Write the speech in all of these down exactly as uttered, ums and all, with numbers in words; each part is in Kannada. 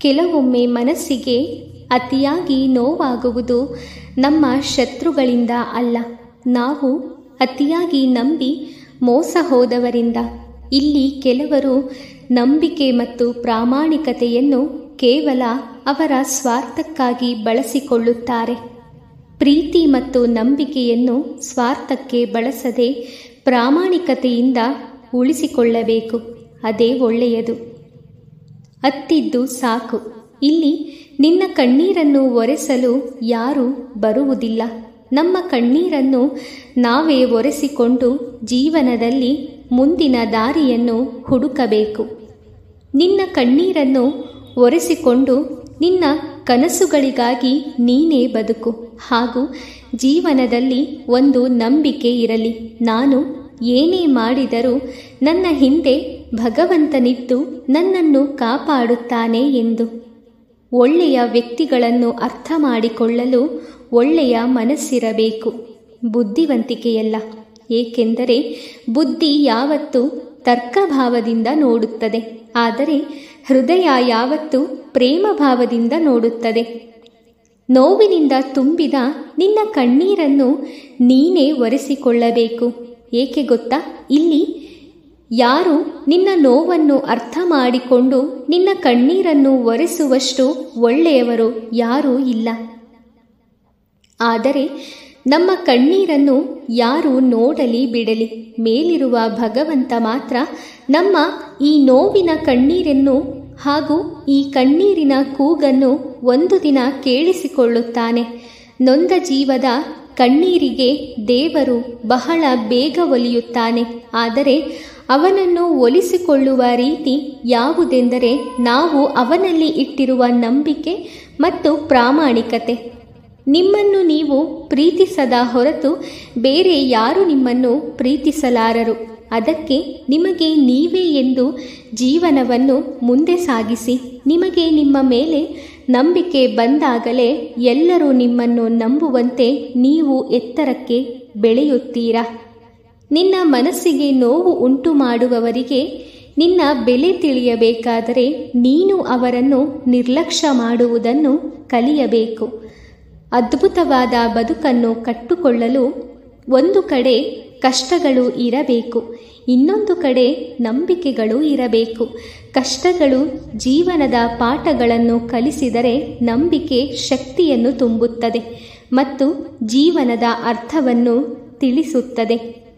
ಕೆಲವೊಮ್ಮೆ ಮನಸ್ಸಿಗೆ ಅತಿಯಾಗಿ ನೋವಾಗುವುದು ನಮ್ಮ ಶತ್ರುಗಳಿಂದ ಅಲ್ಲ, ನಾವು ಅತಿಯಾಗಿ ನಂಬಿ ಮೋಸ ಹೋದವರಿಂದ. ಇಲ್ಲಿ ಕೆಲವರು ನಂಬಿಕೆ ಮತ್ತು ಪ್ರಾಮಾಣಿಕತೆಯನ್ನು ಕೇವಲ ಅವರ ಸ್ವಾರ್ಥಕ್ಕಾಗಿ ಬಳಸಿಕೊಳ್ಳುತ್ತಾರೆ. ಪ್ರೀತಿ ಮತ್ತು ನಂಬಿಕೆಯನ್ನು ಸ್ವಾರ್ಥಕ್ಕೆ ಬಳಸದೆ ಪ್ರಾಮಾಣಿಕತೆಯಿಂದ ಉಳಿಸಿಕೊಳ್ಳಬೇಕು. ಅದೇ ಒಳ್ಳೆಯದು. ಅತ್ತಿದ್ದು ಸಾಕು. ಇಲ್ಲಿ ನಿನ್ನ ಕಣ್ಣೀರನ್ನು ಒರೆಸಲು ಯಾರೂ ಬರುವುದಿಲ್ಲ. ನಮ್ಮ ಕಣ್ಣೀರನ್ನು ನಾವೇ ಒರೆಸಿಕೊಂಡು ಜೀವನದಲ್ಲಿ ಮುಂದಿನ ದಾರಿಯನ್ನು ಹುಡುಕಬೇಕು. ನಿನ್ನ ಕಣ್ಣೀರನ್ನು ಒರೆಸಿಕೊಂಡು ನಿನ್ನ ಕನಸುಗಳಿಗಾಗಿ ನೀನೇ ಬದುಕು. ಹಾಗೂ ಜೀವನದಲ್ಲಿ ಒಂದು ನಂಬಿಕೆ ಇರಲಿ, ನಾನು ಏನೇ ಮಾಡಿದರೂ ನನ್ನ ಹಿಂದೆ ಭಗವಂತನಿದ್ದು ನನ್ನನ್ನು ಕಾಪಾಡುತ್ತಾನೆ ಎಂದು. ಒಳ್ಳೆಯ ವ್ಯಕ್ತಿಗಳನ್ನು ಅರ್ಥ ಮಾಡಿಕೊಳ್ಳಲು ಒಳ್ಳೆಯ ಮನಸ್ಸಿರಬೇಕು, ಬುದ್ಧಿವಂತಿಕೆಯಲ್ಲ. ಏಕೆಂದರೆ ಬುದ್ಧಿ ಯಾವತ್ತೂ ತರ್ಕಭಾವದಿಂದ ನೋಡುತ್ತದೆ, ಆದರೆ ಹೃದಯ ಯಾವತ್ತೂ ಪ್ರೇಮ ಭಾವದಿಂದ ನೋಡುತ್ತದೆ. ನೋವಿನಿಂದ ತುಂಬಿದ ನಿನ್ನ ಕಣ್ಣೀರನ್ನು ನೀನೇ ಒರೆಸಿಕೊಳ್ಳಬೇಕು. ಏಕೆ ಗೊತ್ತಾ? ಇಲ್ಲಿ ಯಾರು ನಿನ್ನ ನೋವನ್ನು ಅರ್ಥ ಮಾಡಿಕೊಂಡು ನಿನ್ನ ಕಣ್ಣೀರನ್ನು ಒರೆಸುವಷ್ಟು ಒಳ್ಳೆಯವರು ಯಾರೂ ಇಲ್ಲ. ಆದರೆ ನಮ್ಮ ಕಣ್ಣೀರನ್ನು ಯಾರು ನೋಡಲಿ ಬಿಡಲಿ, ಮೇಲಿರುವ ಭಗವಂತ ಮಾತ್ರ ನಮ್ಮ ಈ ನೋವಿನ ಕಣ್ಣೀರನ್ನು ಹಾಗೂ ಈ ಕಣ್ಣೀರಿನ ಕೂಗನ್ನು ಒಂದು ದಿನ ಕೇಳಿಸಿಕೊಳ್ಳುತ್ತಾನೆ. ನೊಂದ ಜೀವದ ಕಣ್ಣೀರಿಗೆ ದೇವರು ಬಹಳ ಬೇಗ ಒಲಿಯುತ್ತಾನೆ. ಆದರೆ ಅವನನ್ನು ಒಲಿಸಿಕೊಳ್ಳುವ ರೀತಿ ಯಾವುದೆಂದರೆ ನಾವು ಅವನಲ್ಲಿ ಇಟ್ಟಿರುವ ನಂಬಿಕೆ ಮತ್ತು ಪ್ರಾಮಾಣಿಕತೆ. ನಿಮ್ಮನ್ನು ನೀವು ಪ್ರೀತಿಸದ ಹೊರತು ಬೇರೆ ಯಾರು ನಿಮ್ಮನ್ನು ಪ್ರೀತಿಸಲಾರರು. ಅದಕ್ಕೆ ನಿಮಗೆ ನೀವೇ ಎಂದು ಜೀವನವನ್ನು ಮುಂದೆ ಸಾಗಿಸಿ. ನಿಮಗೆ ನಿಮ್ಮ ಮೇಲೆ ನಂಬಿಕೆ ಬಂದಾಗಲೇ ಎಲ್ಲರೂ ನಿಮ್ಮನ್ನು ನಂಬುವಂತೆ ನೀವು ಎತ್ತರಕ್ಕೆ ಬೆಳೆಯುತ್ತೀರಾ. ನಿನ್ನ ಮನಸ್ಸಿಗೆ ನೋವು ಉಂಟು ಮಾಡುವವರಿಗೆ ನಿನ್ನ ಬೆಲೆ ತಿಳಿಯಬೇಕಾದರೆ ನೀನು ಅವರನ್ನು ನಿರ್ಲಕ್ಷ್ಯ ಮಾಡುವುದನ್ನು ಕಲಿಯಬೇಕು. ಅದ್ಭುತವಾದ ಬದುಕನ್ನು ಕಟ್ಟಿಕೊಳ್ಳಲು ಒಂದು ಕಡೆ ಕಷ್ಟಗಳು ಇರಬೇಕು, ಇನ್ನೊಂದು ಕಡೆ ನಂಬಿಕೆಗಳು ಇರಬೇಕು. ಕಷ್ಟಗಳು ಜೀವನದ ಪಾಠಗಳನ್ನು ಕಲಿಸಿದರೆ ನಂಬಿಕೆ ಶಕ್ತಿಯನ್ನು ತುಂಬುತ್ತದೆ ಮತ್ತು ಜೀವನದ ಅರ್ಥವನ್ನು ತಿಳಿಸುತ್ತದೆ.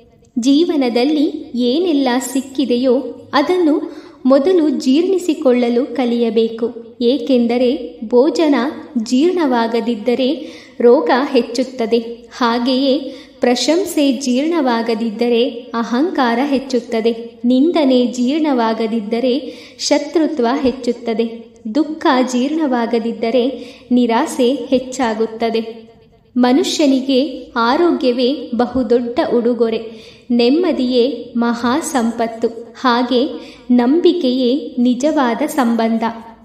ಜೀವನದಲ್ಲಿ ಏನೆಲ್ಲ ಸಿಕ್ಕಿದೆಯೋ ಅದನ್ನು ಮೊದಲು ಜೀರ್ಣಿಸಿಕೊಳ್ಳಲು ಕಲಿಯಬೇಕು. ಏಕೆಂದರೆ ಭೋಜನ ಜೀರ್ಣವಾಗದಿದ್ದರೆ ರೋಗ ಹೆಚ್ಚುತ್ತದೆ. ಹಾಗೆಯೇ ಪ್ರಶಂಸೆ ಜೀರ್ಣವಾಗದಿದ್ದರೆ ಅಹಂಕಾರ ಹೆಚ್ಚುತ್ತದೆ. ನಿಂದನೆ ಜೀರ್ಣವಾಗದಿದ್ದರೆ ಶತ್ರುತ್ವ ಹೆಚ್ಚುತ್ತದೆ. ದುಃಖ ಜೀರ್ಣವಾಗದಿದ್ದರೆ ನಿರಾಸೆ ಹೆಚ್ಚಾಗುತ್ತದೆ. ಮನುಷ್ಯನಿಗೆ ಆರೋಗ್ಯವೇ ಬಹುದೊಡ್ಡ ಉಡುಗೊರೆ, ನೆಮ್ಮದಿಯೇ ಮಹಾ ಸಂಪತ್ತು. ಹಾಗೆ ನಂಬಿಕೆಯೇ ನಿಜವಾದ ಸಂಬಂಧ.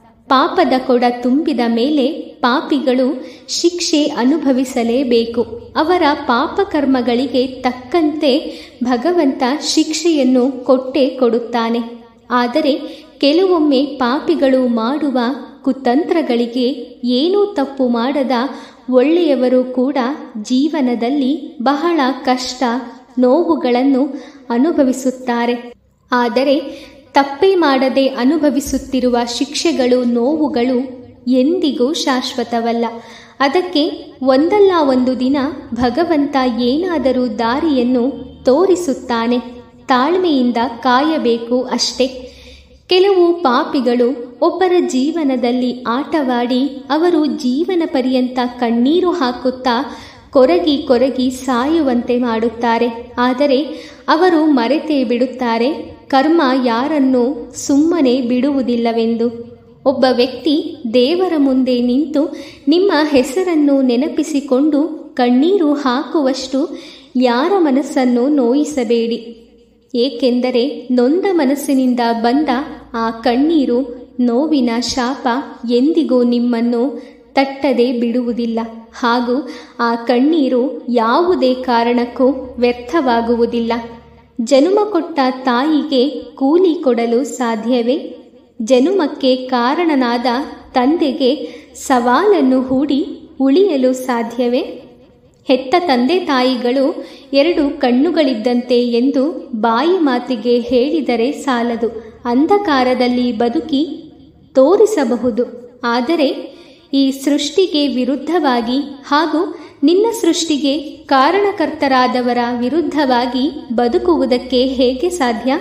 ಪಾಪದ ಕೊಡ ತುಂಬಿದ ಮೇಲೆ ಪಾಪಿಗಳು ಶಿಕ್ಷೆ ಅನುಭವಿಸಲೇಬೇಕು. ಅವರ ಪಾಪಕರ್ಮಗಳಿಗೆ ತಕ್ಕಂತೆ ಭಗವಂತ ಶಿಕ್ಷೆಯನ್ನು ಕೊಟ್ಟೇ ಕೊಡುತ್ತಾನೆ. ಆದರೆ ಕೆಲವೊಮ್ಮೆ ಪಾಪಿಗಳು ಮಾಡುವ ಕುತಂತ್ರಗಳಿಗೆ ಏನೂ ತಪ್ಪು ಮಾಡದ ಒಳ್ಳೆಯವರು ಕೂಡ ಜೀವನದಲ್ಲಿ ಬಹಳ ಕಷ್ಟ ನೋವುಗಳನ್ನು ಅನುಭವಿಸುತ್ತಾರೆ. ಆದರೆ ತಪ್ಪೇ ಮಾಡದೆ ಅನುಭವಿಸುತ್ತಿರುವ ಶಿಕ್ಷೆಗಳು ನೋವುಗಳು ಎಂದಿಗೂ ಶಾಶ್ವತವಲ್ಲ. ಅದಕ್ಕೆ ಒಂದಲ್ಲ ಒಂದು ದಿನ ಭಗವಂತ ಏನಾದರೂ ದಾರಿಯನ್ನು ತೋರಿಸುತ್ತಾನೆ. ತಾಳ್ಮೆಯಿಂದ ಕಾಯಬೇಕು ಅಷ್ಟೇ. ಕೆಲವು ಪಾಪಿಗಳು ಒಬ್ಬರ ಜೀವನದಲ್ಲಿ ಆಟವಾಡಿ ಅವರು ಜೀವನ ಪರ್ಯಂತ ಕಣ್ಣೀರು ಹಾಕುತ್ತಾ ಕೊರಗಿ ಕೊರಗಿ ಸಾಯುವಂತೆ ಮಾಡುತ್ತಾರೆ. ಆದರೆ ಅವರು ಮರೆತೇ ಬಿಡುತ್ತಾರೆ ಕರ್ಮ ಯಾರನ್ನೂ ಸುಮ್ಮನೆ ಬಿಡುವುದಿಲ್ಲವೆಂದು. ಒಬ್ಬ ವ್ಯಕ್ತಿ ದೇವರ ಮುಂದೆ ನಿಂತು ನಿಮ್ಮ ಹೆಸರನ್ನು ನೆನಪಿಸಿಕೊಂಡು ಕಣ್ಣೀರು ಹಾಕುವಷ್ಟು ಯಾರ ಮನಸ್ಸನ್ನು ನೋಯಿಸಬೇಡಿ. ಏಕೆಂದರೆ ನೊಂದ ಮನಸ್ಸಿನಿಂದ ಬಂದ ಆ ಕಣ್ಣೀರು ನೋವಿನ ಶಾಪ ಎಂದಿಗೂ ನಿಮ್ಮನ್ನು ತಟ್ಟದೆ ಬಿಡುವುದಿಲ್ಲ. ಹಾಗೂ ಆ ಕಣ್ಣೀರು ಯಾವುದೇ ಕಾರಣಕ್ಕೂ ವ್ಯರ್ಥವಾಗುವುದಿಲ್ಲ. ಜನುಮ ಕೊಟ್ಟ ತಾಯಿಗೆ ಕೂಲಿ ಕೊಡಲು ಸಾಧ್ಯವೇ? ಜನುಮಕ್ಕೆ ಕಾರಣನಾದ ತಂದೆಗೆ ಸವಾಲನ್ನು ಹೂಡಿ ಉಳಿಯಲು ಸಾಧ್ಯವೇ? ಹೆತ್ತ ತಂದೆ ತಾಯಿಗಳು ಎರಡು ಕಣ್ಣುಗಳಿದ್ದಂತೆ ಎಂದು ಬಾಯಿ ಮಾತಿಗೆ ಹೇಳಿದರೆ ಸಾಲದು. ಅಂಧಕಾರದಲ್ಲಿ ಬದುಕಿ ತೋರಿಸಬಹುದು. ಆದರೆ ಈ ಸೃಷ್ಟಿಗೆ ವಿರುದ್ಧವಾಗಿ ಹಾಗೂ ನಿನ್ನ ಸೃಷ್ಟಿಗೆ ಕಾರಣಕರ್ತರಾದವರ ವಿರುದ್ಧವಾಗಿ ಬದುಕುವುದಕ್ಕೆ ಹೇಗೆ ಸಾಧ್ಯ?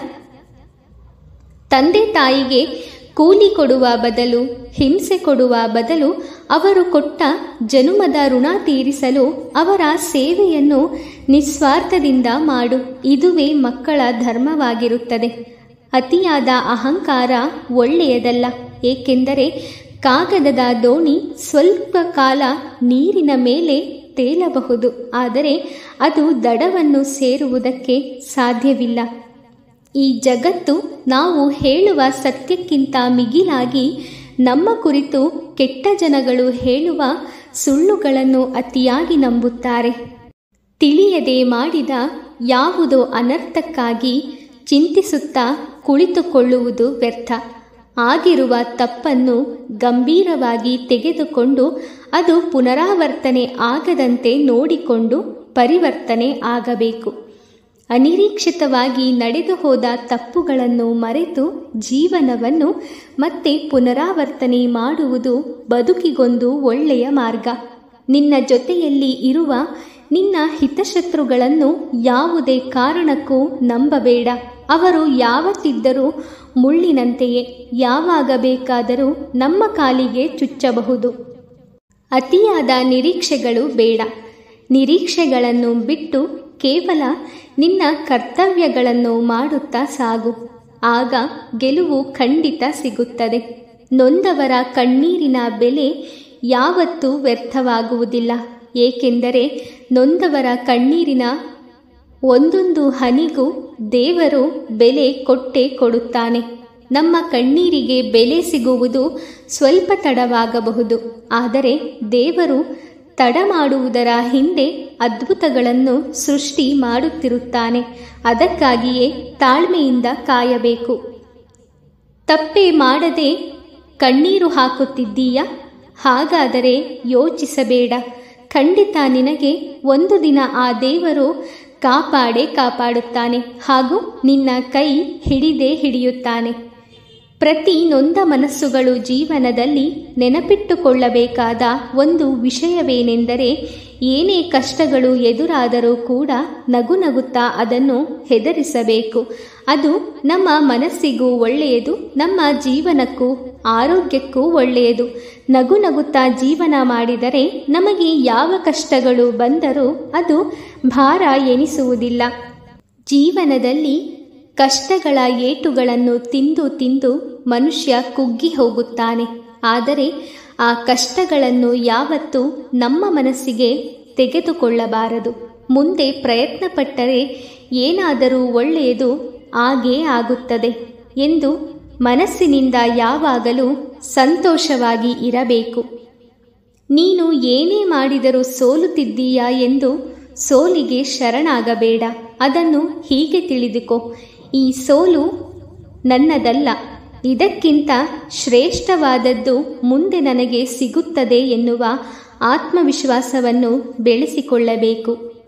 ತಂದೆ ತಾಯಿಗೆ ಕೂಲಿ ಕೊಡುವ ಬದಲು, ಹಿಂಸೆ ಕೊಡುವ ಬದಲು ಅವರು ಕೊಟ್ಟ ಜನುಮದ ಋಣ ತೀರಿಸಲು ಅವರ ಸೇವೆಯನ್ನು ನಿಸ್ವಾರ್ಥದಿಂದ ಮಾಡು. ಇದುವೇ ಮಕ್ಕಳ ಧರ್ಮವಾಗಿರುತ್ತದೆ. ಅತಿಯಾದ ಅಹಂಕಾರ ಒಳ್ಳೆಯದಲ್ಲ. ಏಕೆಂದರೆ ಕಾಗದದ ದೋಣಿ ಸ್ವಲ್ಪ ಕಾಲ ನೀರಿನ ಮೇಲೆ ತೇಲಬಹುದು, ಆದರೆ ಅದು ದಡವನ್ನು ಸೇರುವುದಕ್ಕೆ ಸಾಧ್ಯವಿಲ್ಲ. ಈ ಜಗತ್ತು ನಾವು ಹೇಳುವ ಸತ್ಯಕ್ಕಿಂತ ಮಿಗಿಲಾಗಿ ನಮ್ಮ ಕುರಿತು ಕೆಟ್ಟ ಜನಗಳು ಹೇಳುವ ಸುಳ್ಳುಗಳನ್ನು ಅತಿಯಾಗಿ ನಂಬುತ್ತಾರೆ. ತಿಳಿಯದೆ ಮಾಡಿದ ಯಾವುದೋ ಅನರ್ಥಕ್ಕಾಗಿ ಚಿಂತಿಸುತ್ತಾ ಕುಳಿತುಕೊಳ್ಳುವುದು ವ್ಯರ್ಥ. ಆಗಿರುವ ತಪ್ಪನ್ನು ಗಂಭೀರವಾಗಿ ತೆಗೆದುಕೊಂಡು ಅದು ಪುನರಾವರ್ತನೆ ಆಗದಂತೆ ನೋಡಿಕೊಂಡು ಪರಿವರ್ತನೆ ಆಗಬೇಕು. ಅನಿರೀಕ್ಷಿತವಾಗಿ ನಡೆದು ಹೋದ ತಪ್ಪುಗಳನ್ನು ಮರೆತು ಜೀವನವನ್ನು ಮತ್ತೆ ಪುನರಾವರ್ತನೆ ಮಾಡುವುದು ಬದುಕಿಗೊಂದು ಒಳ್ಳೆಯ ಮಾರ್ಗ. ನಿನ್ನ ಜೊತೆಯಲ್ಲಿ ಇರುವ ನಿನ್ನ ಹಿತಶತ್ರುಗಳನ್ನು ಯಾವುದೇ ಕಾರಣಕ್ಕೂ ನಂಬಬೇಡ. ಅವರು ಯಾವತ್ತಿದ್ದರೂ ಮುಳ್ಳಿನಂತೆಯೇ, ಯಾವಾಗ ಬೇಕಾದರೂ ನಮ್ಮ ಕಾಲಿಗೆ ಚುಚ್ಚಬಹುದು. ಅತಿಯಾದ ನಿರೀಕ್ಷೆಗಳು ಬೇಡ. ನಿರೀಕ್ಷೆಗಳನ್ನು ಬಿಟ್ಟು ಕೇವಲ ನಿನ್ನ ಕರ್ತವ್ಯಗಳನ್ನು ಮಾಡುತ್ತಾ ಸಾಗು. ಆಗ ಗೆಲುವು ಖಂಡಿತ ಸಿಗುತ್ತದೆ. ನೊಂದವರ ಕಣ್ಣೀರಿನ ಬೆಲೆ ಯಾವತ್ತೂ ವ್ಯರ್ಥವಾಗುವುದಿಲ್ಲ. ಏಕೆಂದರೆ ನೊಂದವರ ಕಣ್ಣೀರಿನ ಒಂದೊಂದು ಹನಿಗೂ ದೇವರು ಬೆಲೆ ಕೊಟ್ಟೇ ಕೊಡುತ್ತಾನೆ. ನಮ್ಮ ಕಣ್ಣೀರಿಗೆ ಬೆಲೆ ಸಿಗುವುದು ಸ್ವಲ್ಪ ತಡವಾಗಬಹುದು, ಆದರೆ ದೇವರು ತಡ ಮಾಡುವುದರ ಹಿಂದೆ ಅದ್ಭುತಗಳನ್ನು ಸೃಷ್ಟಿ ಮಾಡುತ್ತಿರುತ್ತಾನೆ. ಅದಕ್ಕಾಗಿಯೇ ತಾಳ್ಮೆಯಿಂದ ಕಾಯಬೇಕು. ತಪ್ಪೇ ಮಾಡದೆ ಕಣ್ಣೀರು ಹಾಕುತ್ತಿದ್ದೀಯಾ? ಹಾಗಾದರೆ ಯೋಚಿಸಬೇಡ. ಖಂಡಿತ ನಿನಗೆ ಒಂದು ದಿನ ಆ ದೇವರು ಕಾಪಾಡೇ ಕಾಪಾಡುತ್ತಾನೆ ಹಾಗೂ ನಿನ್ನ ಕೈ ಹಿಡಿದೇ ಹಿಡಿಯುತ್ತಾನೆ. ಪ್ರತಿ ನೊಂದ ಮನಸ್ಸುಗಳು ಜೀವನದಲ್ಲಿ ನೆನಪಿಟ್ಟುಕೊಳ್ಳಬೇಕಾದ ಒಂದು ವಿಷಯವೇನೆಂದರೆ, ಏನೇ ಕಷ್ಟಗಳು ಎದುರಾದರೂ ಕೂಡ ನಗು ನಗುತ್ತಾ ಅದನ್ನು ಹೆದರಿಸಬೇಕು. ಅದು ನಮ್ಮ ಮನಸ್ಸಿಗೂ ಒಳ್ಳೆಯದು, ನಮ್ಮ ಜೀವನಕ್ಕೂ ಆರೋಗ್ಯಕ್ಕೂ ಒಳ್ಳೆಯದು. ನಗು ನಗುತ್ತಾ ಜೀವನ ಮಾಡಿದರೆ ನಮಗೆ ಯಾವ ಕಷ್ಟಗಳು ಬಂದರೂ ಅದು ಭಾರ ಎನಿಸುವುದಿಲ್ಲ. ಜೀವನದಲ್ಲಿ ಕಷ್ಟಗಳ ಏಟುಗಳನ್ನು ತಿಂದು ತಿಂದು ಮನುಷ್ಯ ಕುಗ್ಗಿ ಹೋಗುತ್ತಾನೆ. ಆದರೆ ಆ ಕಷ್ಟಗಳನ್ನು ಯಾವತ್ತೂ ನಮ್ಮ ಮನಸ್ಸಿಗೆ ತೆಗೆದುಕೊಳ್ಳಬಾರದು. ಮುಂದೆ ಪ್ರಯತ್ನಪಟ್ಟರೆ ಏನಾದರೂ ಒಳ್ಳೆಯದು ಆಗೇ ಆಗುತ್ತದೆ ಎಂದು ಮನಸ್ಸಿನಿಂದ ಯಾವಾಗಲೂ ಸಂತೋಷವಾಗಿ ಇರಬೇಕು. ನೀನು ಏನೇ ಮಾಡಿದರೂ ಸೋಲುತ್ತಿದ್ದೀಯಾ ಎಂದು ಸೋಲಿಗೆ ಶರಣಾಗಬೇಡ. ಅದನ್ನು ಹೀಗೆ ತಿಳಿದುಕೋ, ಈ ಸೋಲು ನನ್ನದಲ್ಲ, ಇದಕ್ಕಿಂತ ಶ್ರೇಷ್ಠವಾದದ್ದು ಮುಂದೆ ನನಗೆ ಸಿಗುತ್ತದೆ ಎನ್ನುವ ಆತ್ಮವಿಶ್ವಾಸವನ್ನು ಬೆಳೆಸಿಕೊಳ್ಳಬೇಕು.